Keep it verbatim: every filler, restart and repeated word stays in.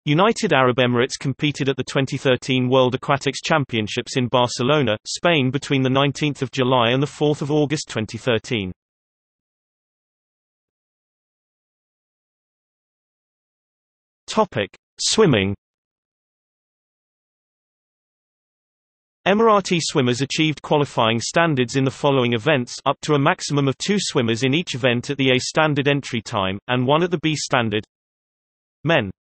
United Arab Emirates competed at the twenty thirteen World Aquatics Championships in Barcelona, Spain between the nineteenth of July and the fourth of August twenty thirteen. Topic: Swimming. Emirati swimmers achieved qualifying standards in the following events, up to a maximum of two swimmers in each event at the A standard entry time, and one at the B standard. Men